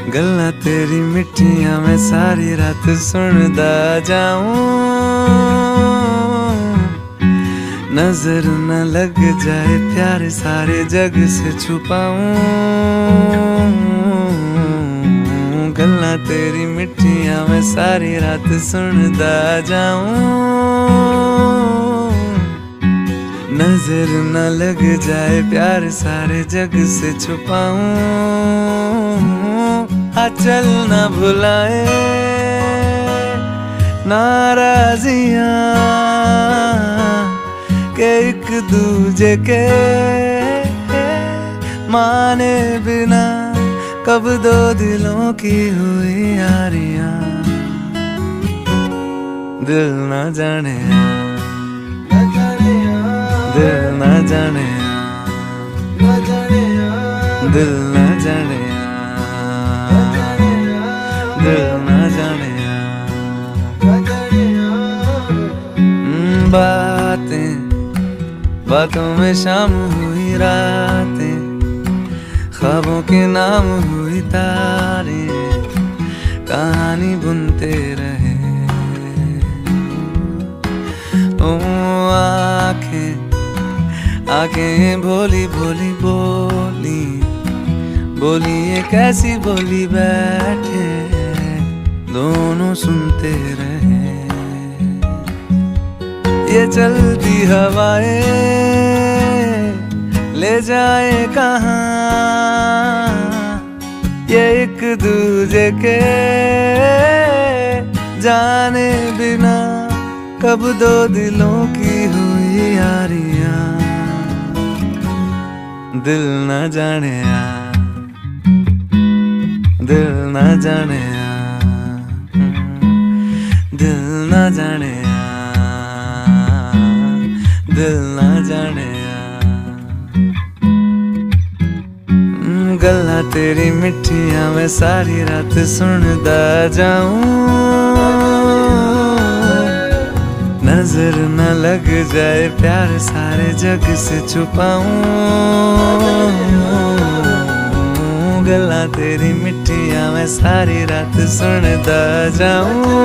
गल्ला तेरी मिठियां मैं सारी रात सुनदा जाऊं, नजर न लग जाए प्यार सारे जग से छुपाऊं। गल्ला तेरी मिठियां मैं सारी रात सुनदा जाऊं, नजर न लग जाए प्यार सारे जग से छुपाऊं। चल न भुलाए नाराजियां के एक दूजे के माने बिना कब दो दिलों की हुई यारियां। दिल न जाने दिल न जाने दिल न जाने दिल न जाने। बातों में शाम हुई रातें, ख्वाबों के नाम हुई तारें, कहानी बुनते रहे। ओ आंखें भोली भोली बोली बोली, ये कैसी बोली बैठे दोनों सुनते रहे। ये चलती हवाएं ले जाए कहाँ, ये एक दूजे के जाने बिना कब दो दिलों की हुई यारियां। दिल न जाने दिल न जाने दिल न जाने दिल न जाने। गल्ला तेरी मिठियां मैं सारी रात सुनदा जाऊं, नजर न लग जाए प्यार सारे जग से छुपाऊं। गल्ला तेरी मिठियां मैं सारी रात सुनदा जाऊं,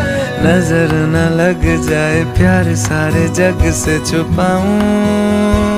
नजर न लग जाए प्यार सारे जग से छुपाऊं।